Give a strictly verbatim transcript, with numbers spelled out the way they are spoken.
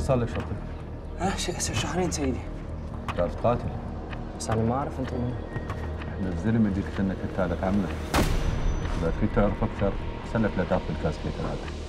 صار لك شرطي؟ ها شهرين سيدي. جالس قاتل؟ بس انا ما اعرف انتم منو. احنا الزلمه اللي قلت لك انت لك عمله. اذا تريد تعرف اكثر سلك لا تاخذ الكاسكيت هذا.